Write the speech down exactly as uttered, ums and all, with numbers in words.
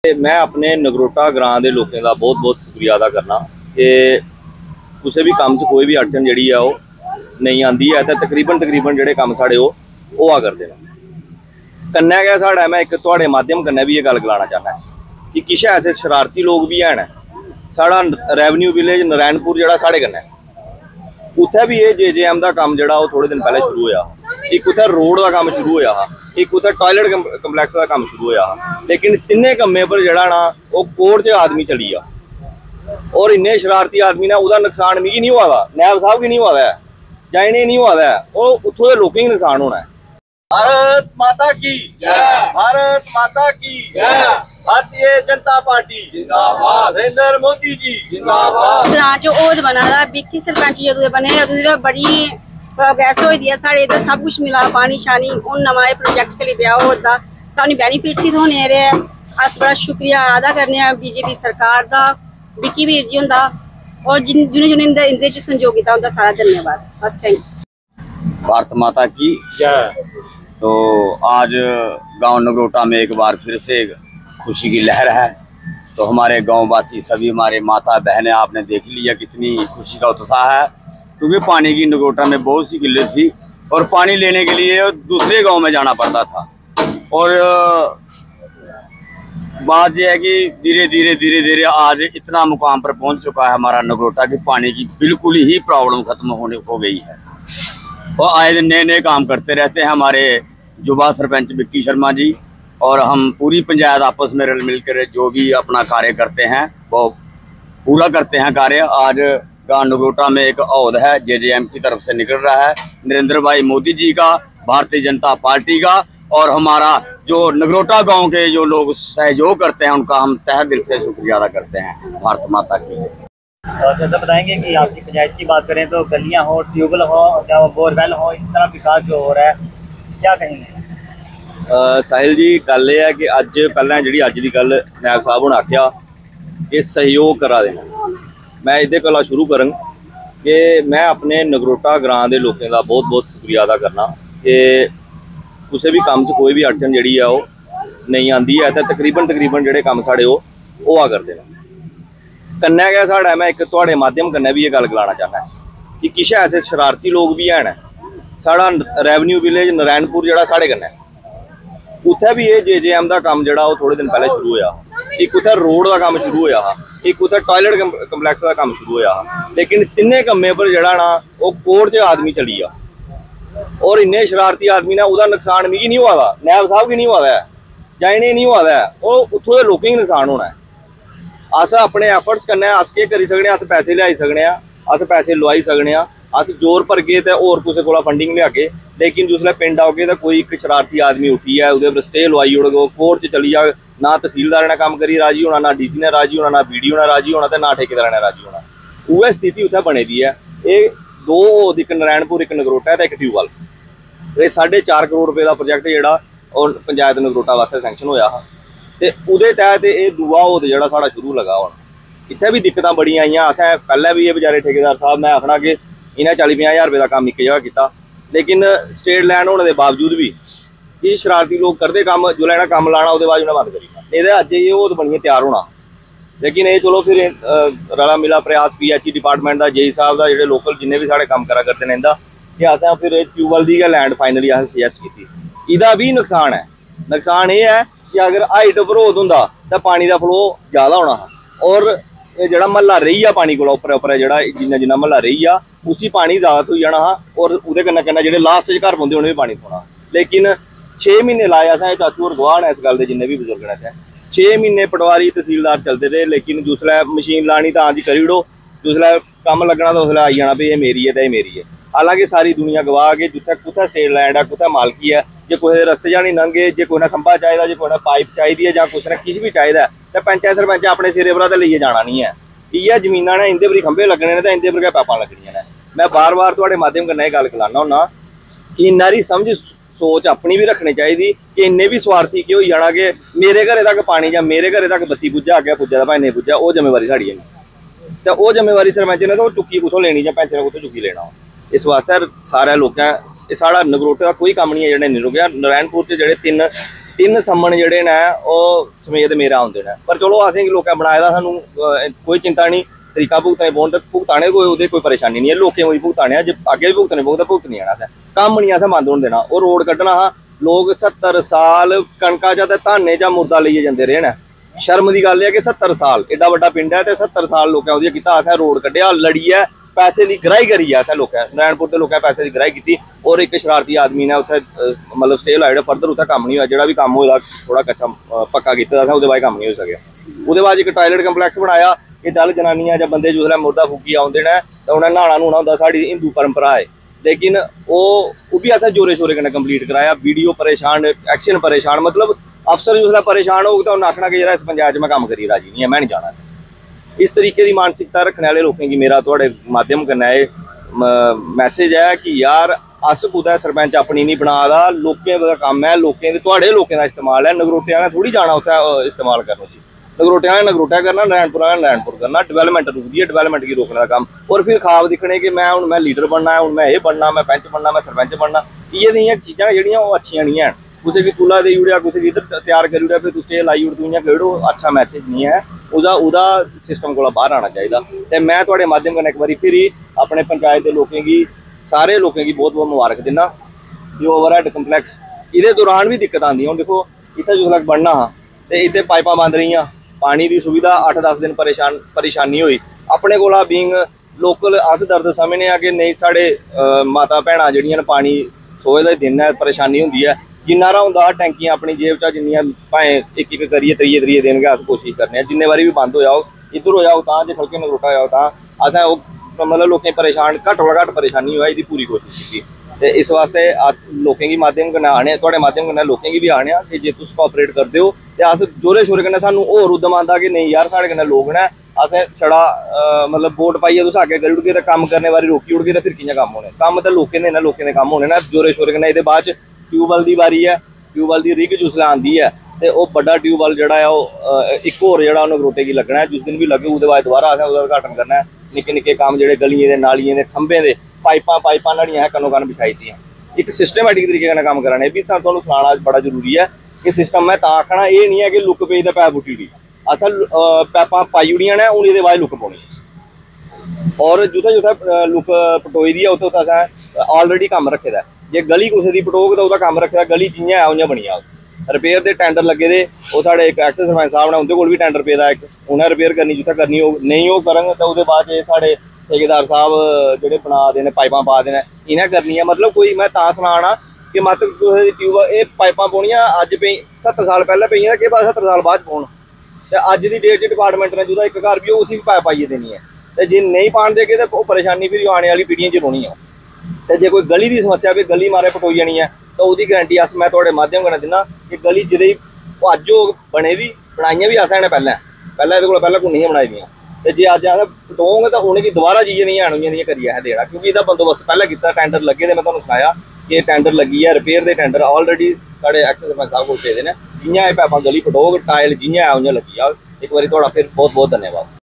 मैं अपने नगरोटा ग्रां के लोगों का बहुत बहुत शुक्रिया अदा करना कि किसी भी काम कोई भी अड़चन जी है वो नहीं आती है, तो तकरीबन तकरीबन जोड़े काम साढ़े वो आ करते हैं। कन्नै गै साढ़ा मैं एक तुहाड़े माध्यम कन्नै भी ये गल गलाना चाहना कि किश ऐसे शरारती लोग भी हैं। साढ़ा रेवन्यू विलेज नारायणपुर जोड़ा साढ़े कन्नै उत्थे भी ये जे जे एम का काम जोड़ा वो थोड़े दिन पहले शुरू होया, एक उत्थे रोड का काम शुरू होया, एक उत्थे टॉयलेट कंपलैक्स का काम शुरू होया, लेकिन तिन्ने कम्मे पर जड़ा ना वो कोर्ट च आदमी चली आ और इन्ने शरारती आदमी ने उसका नुकसान मिगी नहीं हुआ, नायब साहब की नहीं हुआ है या इन्हें नहीं हुआ है, वो उत्थों के लोगों ही नुकसान होना है। भारत माता की जय, भारत माता की जय, भारतीय जनता पार्टी जिंदाबाद, नरेंद्र मोदी जी जिंदाबाद। ग्रां च ओद बना दा बिक्की सरपंच जदों बने उदों बड़ी प्रोग्रेस होई दी है। साढ़े इधर सब कुछ मिला, पानी शानी हुण नवां प्रोजेक्ट चली पिया ओदा सानू बेनीफिट्स ही होने रहे। अस बड़ा शुक्रिया अदा करने आ बीजेपी सरकार दा, बिक्की वीर जी हुंदा और जिन जिन्हें जिन्हें इंदे च संजोग कीता उनका सारा धन्यवाद। बस थैंक। भारत माता की जय। तो आज गांव नगरोटा में एक बार फिर से खुशी की लहर है। तो हमारे गांववासी सभी हमारे माता बहनें आपने देख लिया कितनी खुशी का उत्साह है, क्योंकि पानी की नगरोटा में बहुत सी किल्लत थी और पानी लेने के लिए दूसरे गांव में जाना पड़ता था। और बात यह है कि धीरे धीरे धीरे धीरे आज इतना मुकाम पर पहुंच चुका है हमारा नगरोटा कि पानी की बिल्कुल ही प्रॉब्लम खत्म होने हो गई है। और आए दिन नए नए काम करते रहते हैं हमारे जुबा सरपंच बिक्की शर्मा जी, और हम पूरी पंचायत आपस में रल मिलकर जो भी अपना कार्य करते हैं वो पूरा करते हैं कार्य। आज गांव नगरोटा में एक औहद है जे जे एम की तरफ से निकल रहा है, नरेंद्र भाई मोदी जी का, भारतीय जनता पार्टी का, और हमारा जो नगरोटा गांव के जो लोग सहयोग करते हैं उनका हम तहे दिल से शुक्रिया अदा करते हैं। भारत माता की। और ऐसा बताएंगे कि आपकी पंचायत की बात करें तो गलियां हो, ट्यूबवेल हो या बोरवेल हो, इस तरह विकास जो हो रहा है, क्या कहेंगे? साहिल जी, गल यह है कि अज पहले जी अज की गल नायब साहब ने आख्या कि सहयोग करा देना, मैं इहदे कोला शुरू करां कि मैं अपने नगरोटा ग्रां के लोगों का बहुत बहुत शुक्रिया अदा करना कि किसी भी काम कोई भी अड़चन जी है वो नहीं आती है, तो तकरीबन तकरीबन जोड़े काम साढ़े वो आ करते हैं। कन्नै गै साढ़ा मैं एक तुहाड़े माध्यम कन्नै भी ये गल गलाना चाहना कि किश ऐसे शरारती लोग भी हैं। साढ़ा रेवन्यू विलेज नारायणपुर जोड़ा साढ़े कन्नै उत्थे भी ये जे जे एम का काम जोड़ा वो थोड़े दिन पहले शुरू होया, एक उत्थे रोड का काम शुरू होया, एक उत्थे टॉयलेट कंपलैक्स का काम शुरू होया, लेकिन तिन्ने कम्मे पर जड़ा ना वो कोर्ट च आदमी चली आ और इन्ने शरारती आदमी ने उसका नुकसान मिगी नहीं हुआ, नायब साहब की नहीं हुआ है या इन्हें नहीं हुआ है, वो उत्थों के लोगों ही नुकसान होना है। अस अपने एफर्ट्स कन्नै अस केह् करी सकने, अस पैसे लियाई सकने, अस पैसे लुआई सकने, अस जोर भरगे तो होर कुसै कोला फंडिंग लियागे, लेकिन जिसलै पिंड आओगे तो कोई एक शरारती आदमी उठी है उहदे पर स्टे लुआई ओड़गे, कोर्ट च चली जाए, ना तहसीलदार ने कम्म करी राजी होना, ना डी सी ने राजी होना, ना बी डी ओ ने राजी होना, तो ना ठेकेदार ने राजी होना। उह स्थिति उत्थे बने दी है। ये दो एक नारायणपुर एक नगरोटा है तो एक ट्यूबवेल, ये साढ़े चार करोड़ रुपये का प्रोजेक्ट जोड़ा और पंचायत नगरोटा वास्ते सैंक्शन होया हा, ते उहदे तहत ये दूआ होद जोड़ा साढ़ा शुरू लगा होना। इत्थे भी दिक्कतां बड़ियां आईयां, असें पहले भी ये बेचारे ठेकेदार साहब मैं आखना कि इन्हें चाली पंजाह हज़ार रुपये का काम एक जगह किया, लेकिन स्टेट लैंड होने के बावजूद भी ये शरारती लोग करते काम, जो इन्हें काम लाना उसके बाद उन्हें बंद करी ये अज ये होद बनिए तैयार होना। लेकिन ये चलो फिर रला मिला प्रयास पी एच ई डिपार्टमेंट का, जे साहब का, जो लोकल जिन्हें भी साढ़े काम करा करते हैं इंदा कि असें फिर ट्यूबवेल की गै लैंड फाइनली असें सजैसट की। इहदा भी नुकसान है, नुकसान ये है कि अगर हाइट बरोध होंदा तो पानी का फ्लो ज़्यादा होना हा, और जो महला रही आ पानी को उपर उपर जो जिन्ना जिन्ना महला रही आ उसी पानी ज़्यादा थोई जाना हा, और वो कन्नै कन्नै जो लास्ट घर पौंदे उन्हें भी पानी थोना। लेकिन छे महीने लाए असें चाचू होर गवाह ने इस गल के, जिन्ने भी बजुर्ग ने इत्थै छे महीने पटवारी तहसीलदार चलते रहे, लेकिन जिसलै मशीन लानी तो हाँ जी करी ओड़ो, जिसलै कम्म लगना तो उसलै आई जाना भी ये मेरी है तो ये मेरी है। हालांकि सारी दुनिया गवाह कि जिथे कुत्थै स्टेट लैंड है, कुत्थै मालकी है, जे कुसै रस्ते जानी लंघे, जे कोई ने खंभा चाहिए, जे कोई ने पाइप चाहिए है, कुछ ने किश भी चाहिए तो पंचायत सरपंच अपने सिरे पर तो लेइयै जाना नहीं है। इ'यै जमीनां ने इंदे पर खंभे लगने ने तो इंदे पर गै पैपां लगनियां ने। मैं बार बार तुहाडे माध्यम कन्नै गल गलाना हुन्ना कि इन्ना दी समझ सोच अपनी भी रखनी चाहिए कि इन्ने भी स्वार्थी कि होई जाना कि मेरे घरे तक पानी या मेरे घरे तक बत्ती पुज्जा, अग्गें पुज्जा भाई नहीं पुज्जा, वो जिम्मेवारी साड़ी है तो वो जिम्मेवारी सरपंच ने तो चुक्की कुत्थों लेनी या पैंच ने कुत्थों चुक्की लेना। इस वास्ते सारे लोगों साढ़ा नगरोटे का कोई काम नहीं है जो नहीं रुकेआ। नारायणपुर से जोड़े तीन ਤਿੰਨ ਸੰਮਣ ਜਿਹੜੇ ਨੇ ਉਹ ਸਮੇਤ ਮੇਰਾ ਆਉਂਦੇ ਨੇ। ਪਰ ਚਲੋ ਅਸੀਂ ਲੋਕਾਂ ਬਣਾਇਆ ਦਾ, ਸਾਨੂੰ ਅਹ, ਕੋਈ चिंता नहीं, तरीका भुगतने पौन तो भुगताने कोई उहदे कोई परेशानी नहीं है। लोकें कोई भुगताने जो अगे भी भुगतने पौग तो भुगत नहीं आना असें, कम्म नहीं असें बंद होने देना। और रोड कड्ढना हा, लोग सत्तर साल कणका चा ते धाने चा मुर्दा लेइयै जंदे रहे ने। शर्म की गल है कि सत्तर साल एडा वड्डा पिंड है तो सत्तर साल लोकें उहदी कीता, असें रोड कड्ढिया, लड़ी है, पैसे की गराही करी है असें लोकें, नारायणपुर के लोकें पैसे की गराही की। और एक शरारती आदमी ने उत्थे मतलब स्टे लाया, फर्दर उत्थे कम्म नहीं होया, जिहड़ा भी कम्म होया थोड़ा कच्चा पक्का कीता दा, उहदे बाद कम्म नहीं हो सकिया। उहदे बाद एक टॉयलेट कंपलैक्स बनाया कि चल जनानियां जां बंदे जिसलै मुर्दा फूकी आउंदे ने तो उन्हें नहाना नूना होंदा, साडी हिंदू परंपरा है। लेकिन वो भी असें जोरे शोरे कन्नै कंप्लीट कराया। वीडियो परेशान, एक्शन परेशान, मतलब अफसर जिसलै परेशान होग तो उन्हें आखना कि जरा इस पंचायत च मैं कम्म करियै राजी नहीं है, मैं नहीं जाना। इस तरीके की मानसिकता रखने वाले लोगों की मेरा तुहाडे माध्यम कन्नै मैसेज है कि यार अस कुदै सरपंच अपनी नहीं बना दा, लोकें दा कम्म है, लोकें दे तुहाडे लोकें दा इस्तेमाल है। नगरोटियां ने थोड़ी जाना उत्थै इस्तेमाल करना सी, नगरोटियां ने नगरोटा करना, नारायणपुर ने नारायणपुर करना। डिवेलपमेंट रुकदी है, डिवेलपमेंट की रोकने का काम। और फिर खाब दिक्खने कि मैं हूँ मैं लीडर बनना है, हूँ मैं ये बनना, मैं पैंच बनना, मैं सरपंच बनना। इयै दियां चीज़ां जेहड़ियां ओह् अच्छियां नहीं हैं। कुसै की तुला देई ओड़ेआ, कुसै की इधर तैयार करी ओड़ेआ, फिर तुस स्टे लाई ओड़, तू इ'यां करी ओड़, अच्छा मैसेज नहीं है। ओह्दा ओह्दा सिस्टम कोला बाहर आना चाहिए। ते मैं तुहाडे माध्यम कन्नै एक बारी फिर अपने पंचायत के लोगों की, सारे लोगों की बहुत बहुत मुबारक दिना। जो ओवरहेड कंपलैक्स इहदे दौरान भी दिक्कत आती। हुण देखो इत्थै जिसलै बनना हा तो इत्थै पाइपां बंद रहियां, पानी की सुविधा अठ दस दिन परेशान परेशानी हुई। अपने कोला बीइंग लोकल अस दर्द समझने आ कि नहीं, साढ़े माता भैणां जेहड़ियां पानी सोहे दे दिन है, परेशानी होंदी है। जिन्ना हारा होंदा टैंकियां अपनी जेब चा जिन्नियां भाएं एक एक करिए त्रीए त्रीए दिन गै अस कोशिश करने, जिन्ने बारी भी बंद होया हो, इधर होया हो तां, जे खड़के नगरोटा होया हो तां, असें ओह् मतलब लोकें परेशान घट्ट कोला घट्ट परेशानी होऐ एह्दी पूरी कोशिश की। ते इस वास्ते अस लोकें की माध्यम कन्नै आने, तुहाडे माध्यम कन्नै लोकें की भी आने कि जे तुस कोऑपरेट करदे हो ते अस जोरे शोरे कन्नै सानूं होर उद्दम आंदा कि नहीं यार साढ़े कन्नै लोग न, असें छड़ा मतलब वोट पाइयै तुस अग्गें करी ओड़गे ते कम्म करने बारी रोकी ओड़गे ते फिर कि'यां कम्म होने। कम्म ते लोकें दे न, लोकें दे कम्म होने न जोरे शोरे कन्नै। एह्दे बाद च ट्यूबवैल दी बारी है, ट्यूबवैल दी रिग जिसलै आंदी है ते ओह् बड्डा ट्यूबवैल जेह्ड़ा है ओह् इक होर जेह्ड़ा नगरोटे गी लग्गना है। जिस दिन भी लग्गे ओह्दे बाद दोबारा असें ओह्दा उद्घाटन करना है। निक्के निक्के कम्म जेह्ड़े गलियें दे, नालियें दे, खंभें दे, पाइपां पाइपां नड़ियां असें कन्नो कन्न बिछाई दियां, एक सिस्टमैटिक तरीके कन्नै कम्म कराने। भी तुहानूं सनाना बड़ा जरूरी है कि सिस्टम मैं तां आखना एह् नहीं है कि लुक पेज दा पैप पुट्टी ओड़ी, असें पैपां पाई ओड़ियां ने, हून एह्दे बाद लुक पौनी है। और जित्थै जित्थै लुक पटोई दी है उत्थै उत्थै असें ऑलरेडी कम्म रक्खे दा है। जे गली कुसै दी पटोग तो ओह्दा कम्म रक्खे दा, गली जि'यां है उ'यां बनी जाग। रिपेयर दे टेंडर लगे दे, ओह् साढ़े इक एक्स सरपंच साहब ने, उं'दे कोल भी टेंडर पेदा इक, उ'नें रिपेयर करनी जित्थै करनी होग। नहीं ओह् करन ते ओह्दे बाद च साढ़े ठेकेदार साहब जेह्ड़े बना दे ने, पाइपां पा दे ने, इ'नें करनी है। मतलब कोई मैं तां सनाना कि मत कुसै दी ट्यूब एह् पाइपां पौनियां अज्ज पे सत्तर साल पैह्लें पेइयां ते केह् पता सत्तर साल बाद च पौन। ते अज्ज दी डेट च डिपार्टमेंट ने जुदा इक घर भी उसी भी पाइप पाइयै देनी है। ते जे नहीं पान देगे तो ओह् परेशानी फिर आने वाली पीढ़ियां च रौह्नी है। ते जे कोई गली दी समस्या भी गली मारे पटोई जानी है तो ओह्दी गारंटी अस मैं तुहाडे माध्यम कन्नै दिन्ना कि गली जेह्दी अज्ज होग बने दी, बनाइयां भी असें ने पैह्लें पैह्लें एह्दे कोला पैह्लें कुन्नियां बनाई दियां। ते जे अज्ज अस पटोंग तो उ'नेंगी दोबारा जाइयै दियां हैन उइयां दियां करियै असें देना, क्योंकि एह्दा बंदोबस्त पैह्लें कीता, टेंडर लगे दे। मैं तुहानूं सनाया कि टेंडर लगी है, रिपेयर दे टेंडर ऑलरेडी साढ़े एक्स सरपंच साहब कोल पेदे ने। जि'यां एह् पैपां गली पटोग, टाइल जि'यां है उ'यां लगी जाग। इक बारी तुहाडा फिर बहुत बहुत धन्यवाद।